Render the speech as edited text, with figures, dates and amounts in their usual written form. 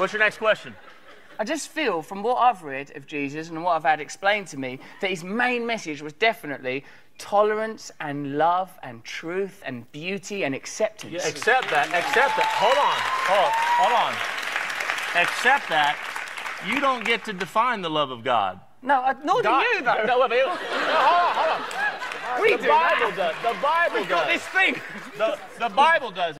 What's your next question? I just feel, from what I've read of Jesus and what I've had explained to me, that his main message was definitely tolerance and love and truth and beauty and acceptance. Yeah, accept that. Hold on. Accept that. You don't get to define the love of God. No, nor do you, though. No, hold on. The Bible does. The Bible does. Got this thing. The Bible does.